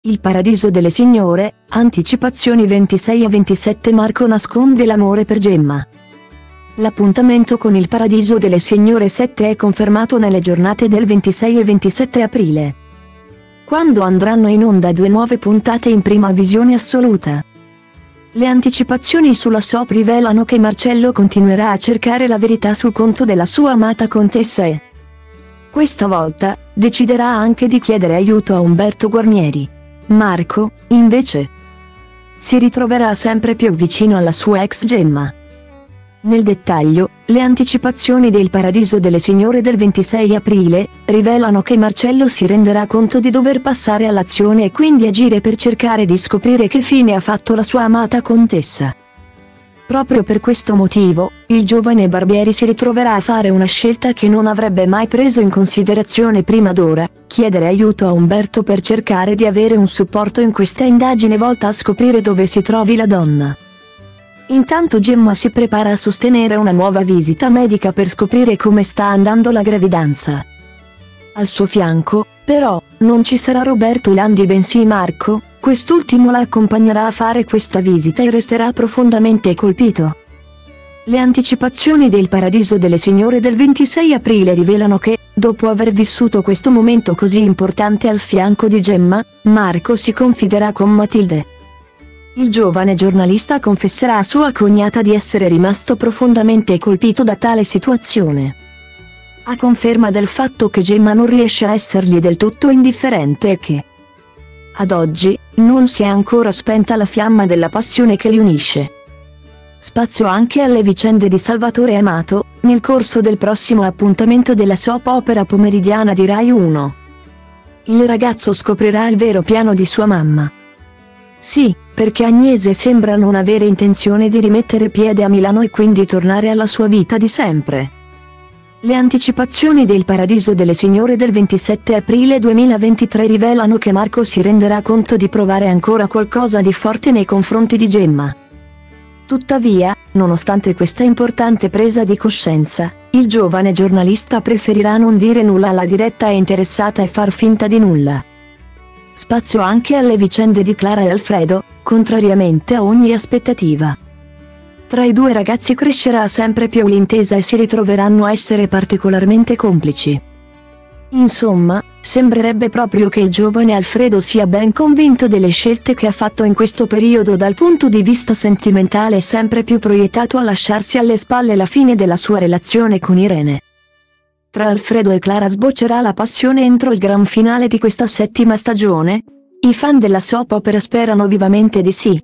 Il paradiso delle signore, anticipazioni 26-27. Marco nasconde l'amore per Gemma. L'appuntamento con il paradiso delle signore 7 è confermato nelle giornate del 26 e 27 aprile, quando andranno in onda 2 nuove puntate in prima visione assoluta. Le anticipazioni sulla soap rivelano che Marcello continuerà a cercare la verità sul conto della sua amata contessa e, questa volta, deciderà anche di chiedere aiuto a Umberto Guarnieri. Marco, invece, si ritroverà sempre più vicino alla sua ex Gemma. Nel dettaglio, le anticipazioni del paradiso delle signore del 26 aprile rivelano che Marcello si renderà conto di dover passare all'azione e quindi agire per cercare di scoprire che fine ha fatto la sua amata contessa. Proprio per questo motivo, il giovane Barbieri si ritroverà a fare una scelta che non avrebbe mai preso in considerazione prima d'ora: chiedere aiuto a Umberto per cercare di avere un supporto in questa indagine volta a scoprire dove si trovi la donna. Intanto Gemma si prepara a sostenere una nuova visita medica per scoprire come sta andando la gravidanza. Al suo fianco, però, non ci sarà Roberto Landi bensì Marco. Quest'ultimo la accompagnerà a fare questa visita e resterà profondamente colpito. Le anticipazioni del paradiso delle signore del 26 aprile rivelano che, dopo aver vissuto questo momento così importante al fianco di Gemma, Marco si confiderà con Matilde. Il giovane giornalista confesserà a sua cognata di essere rimasto profondamente colpito da tale situazione, a conferma del fatto che Gemma non riesce a essergli del tutto indifferente e che, ad oggi, non si è ancora spenta la fiamma della passione che li unisce. Spazio anche alle vicende di Salvatore Amato, nel corso del prossimo appuntamento della soap opera pomeridiana di Rai 1. Il ragazzo scoprirà il vero piano di sua mamma. Sì, perché Agnese sembra non avere intenzione di rimettere piede a Milano e quindi tornare alla sua vita di sempre. Le anticipazioni del paradiso delle signore del 27 aprile 2023 rivelano che Marco si renderà conto di provare ancora qualcosa di forte nei confronti di Gemma. Tuttavia, nonostante questa importante presa di coscienza, il giovane giornalista preferirà non dire nulla alla diretta interessata e far finta di nulla. Spazio anche alle vicende di Clara e Alfredo, contrariamente a ogni aspettativa. Tra i due ragazzi crescerà sempre più l'intesa e si ritroveranno a essere particolarmente complici. Insomma, sembrerebbe proprio che il giovane Alfredo sia ben convinto delle scelte che ha fatto in questo periodo dal punto di vista sentimentale e sempre più proiettato a lasciarsi alle spalle la fine della sua relazione con Irene. Tra Alfredo e Clara sboccerà la passione entro il gran finale di questa 7ª stagione? I fan della soap opera sperano vivamente di sì.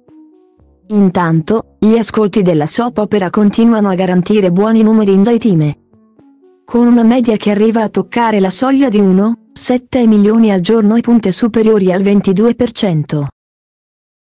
Intanto, gli ascolti della soap opera continuano a garantire buoni numeri in Daitime, con una media che arriva a toccare la soglia di 1,7 milioni al giorno e punte superiori al 22%.